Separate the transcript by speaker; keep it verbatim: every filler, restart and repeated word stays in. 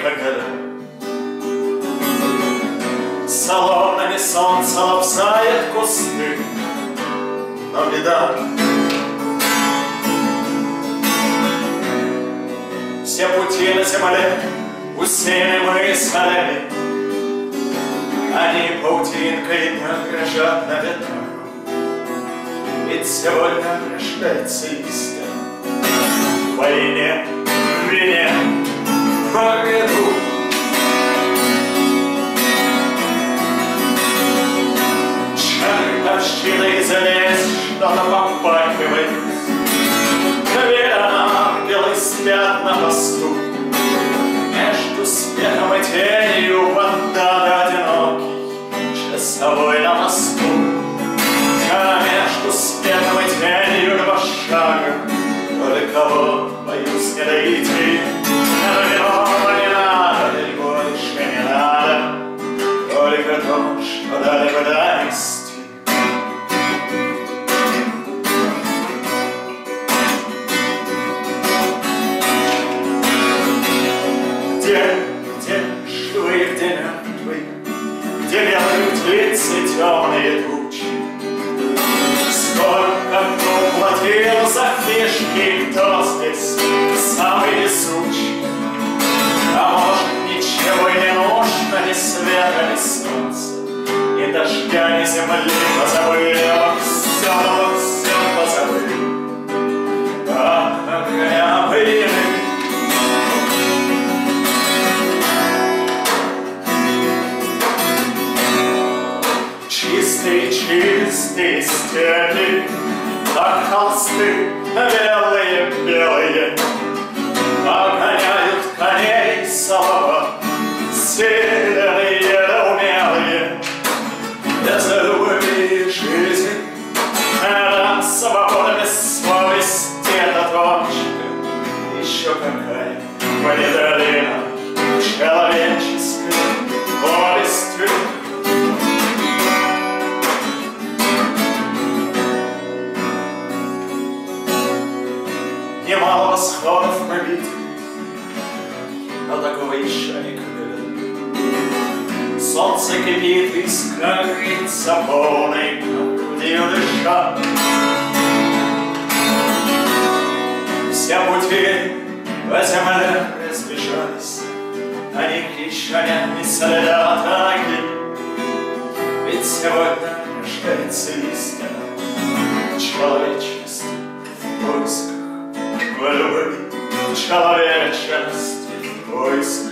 Speaker 1: как года. Соломами солнце лобзает кусты, но беда. Все пути на земле усеяны мыслями, они паутинкой дрожат на ветрах. Ведь сегодня рождается истина в войне, в вине, в бреду. Чертовщиной залезть, что-то попахивает. Две ангелы спят на посту, между смехом и тенью вода одинокий часовой на мосту. Я между смехом и тенью два шага, только вот боюсь не дойти. Далеко не надо, и больше не надо, только то, что далеко донести. Где, где живые, где мертвые, где белые птицы, темные тучи? Сколько кто платил за фишки, кто здесь самый везучий? А может, ничего и не нужно, ни света, ни солнца, ни дождя, ни земли, позабыли, все, все позабыли. А огня были. Чистые, чистые степи, как холсты белые, белые, погоняют коней слова, сильные да умелые. Без любви жизнь, это свобода без совести, это точка, еще какая понедолина человеческой повестью. Немало восходов мы видели, но такого еще никогда. Солнце кипит, искра греется полной грудью дыша. Все пути по земле разбежались, на них еще нет ни следа тайны. Ведь сегодня рождается истина, человечество в поисках. В любви человечности в поиске.